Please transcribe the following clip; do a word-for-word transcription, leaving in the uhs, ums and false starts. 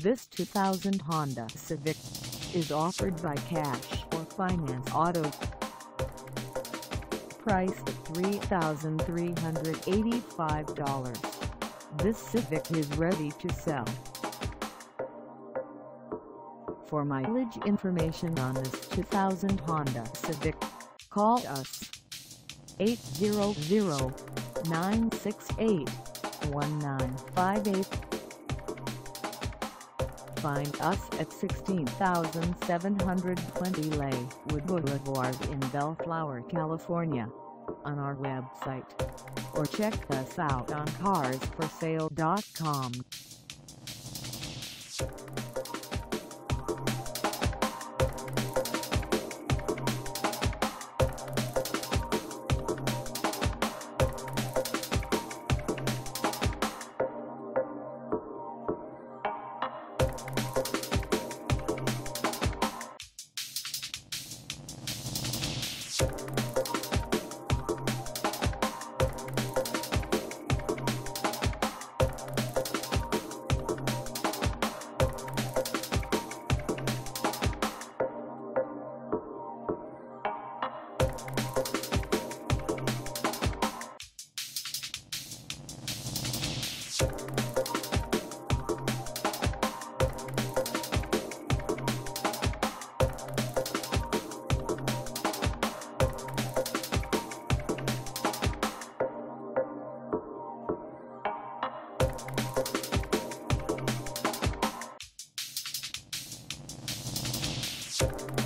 This two thousand Honda Civic is offered by Cash or Finance Auto. Priced at three thousand three hundred eighty-five dollars, this Civic is ready to sell. For mileage information on this two thousand Honda Civic, call us eight hundred, nine six eight, one nine five eight. Find us at sixteen thousand seven hundred twenty Lakewood Boulevard in Bellflower, California, on our website, or check us out on cars for sale dot com. You